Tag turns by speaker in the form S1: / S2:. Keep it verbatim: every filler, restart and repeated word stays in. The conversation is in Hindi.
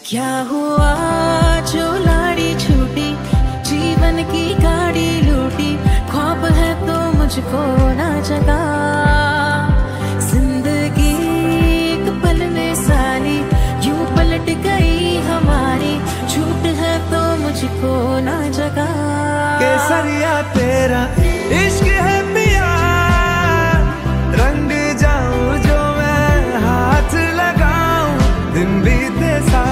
S1: क्या हुआ जो लाड़ी छूटी, जीवन की गाड़ी लूटी, ख्वाब है तो मुझको ना जगा। जिंदगी एक पल में साली यूं पलट गई हमारी, झूठ है तो मुझको ना जगा।
S2: केसरिया तेरा इश्क है पिया, रंग जाऊं जो मैं हाथ लगाऊं, दिन बीते सा